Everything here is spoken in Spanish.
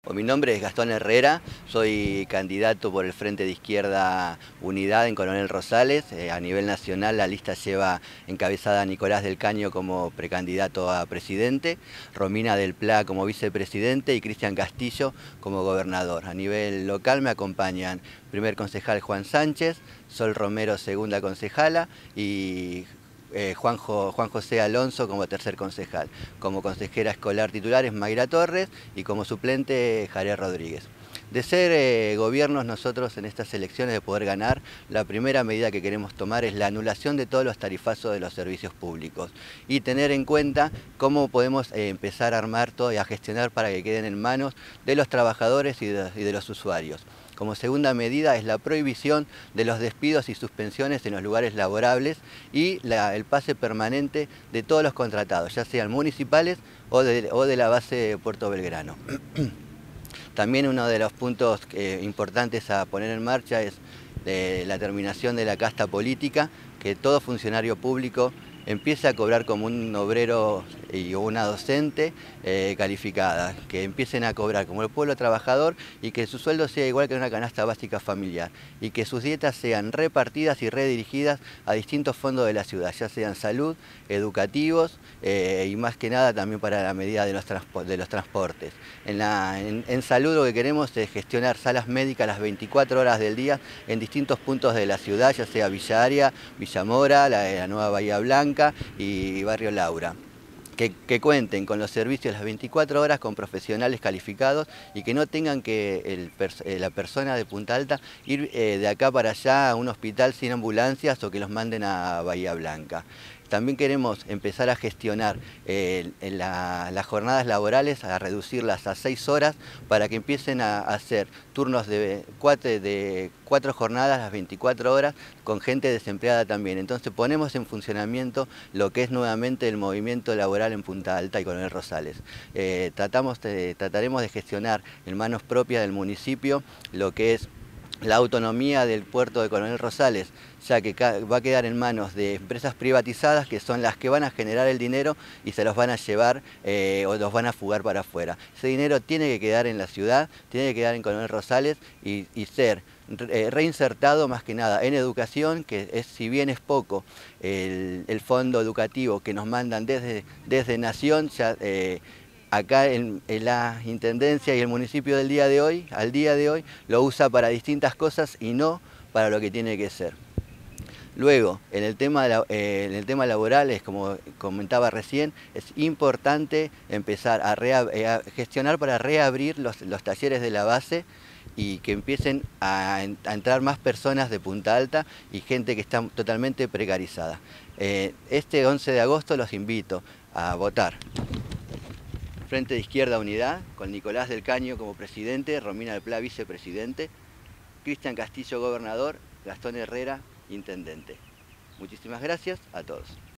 Mi nombre es Gastón Herrera, soy candidato por el Frente de Izquierda Unidad en Coronel Rosales. A nivel nacional la lista lleva encabezada a Nicolás del Caño como precandidato a presidente, Romina del Pla como vicepresidente y Cristian Castillo como gobernador. A nivel local me acompañan primer concejal Juan Sánchez, Sol Romero segunda concejala y Juan José Alonso como tercer concejal. Como consejera escolar titular es Mayra Torres y como suplente Jared Rodríguez. De ser gobiernos nosotros en estas elecciones de poder ganar, la primera medida que queremos tomar es la anulación de todos los tarifazos de los servicios públicos y tener en cuenta cómo podemos empezar a armar todo y a gestionar para que queden en manos de los trabajadores y de los usuarios. Como segunda medida es la prohibición de los despidos y suspensiones en los lugares laborables y el pase permanente de todos los contratados, ya sean municipales o de la base de Puerto Belgrano. También uno de los puntos importantes a poner en marcha es la terminación de la casta política, que todo funcionario público empiece a cobrar como un obrero y una docente calificada, que empiecen a cobrar como el pueblo trabajador y que su sueldo sea igual que una canasta básica familiar y que sus dietas sean repartidas y redirigidas a distintos fondos de la ciudad, ya sean salud, educativos y más que nada también para la medida de los transportes. En salud lo que queremos es gestionar salas médicas las 24 horas del día en distintos puntos de la ciudad, ya sea Villa Aria, Villa Mora, la Nueva Bahía Blanca y Barrio Laura. Que cuenten con los servicios las 24 horas con profesionales calificados y que no tengan que la persona de Punta Alta ir de acá para allá a un hospital sin ambulancias o que los manden a Bahía Blanca. También queremos empezar a gestionar las jornadas laborales, a reducirlas a 6 horas para que empiecen a hacer turnos de 4 jornadas, las 24 horas, con gente desempleada también. Entonces ponemos en funcionamiento lo que es nuevamente el movimiento laboral en Punta Alta y Coronel Rosales. Trataremos de gestionar en manos propias del municipio lo que es la autonomía del puerto de Coronel Rosales, ya que va a quedar en manos de empresas privatizadas que son las que van a generar el dinero y se los van a llevar o los van a fugar para afuera. Ese dinero tiene que quedar en la ciudad, tiene que quedar en Coronel Rosales y ser reinsertado más que nada en educación, que es, si bien es poco el fondo educativo que nos mandan desde Nación, ya, acá en la Intendencia y el municipio al día de hoy, lo usa para distintas cosas y no para lo que tiene que ser. Luego, en el tema laboral, como comentaba recién, es importante empezar a gestionar para reabrir los talleres de la base y que empiecen a entrar más personas de Punta Alta y gente que está totalmente precarizada. Este 11 de agosto los invito a votar. Frente de Izquierda Unidad, con Nicolás del Caño como presidente, Romina del Pla vicepresidente, Cristian Castillo gobernador, Gastón Herrera intendente. Muchísimas gracias a todos.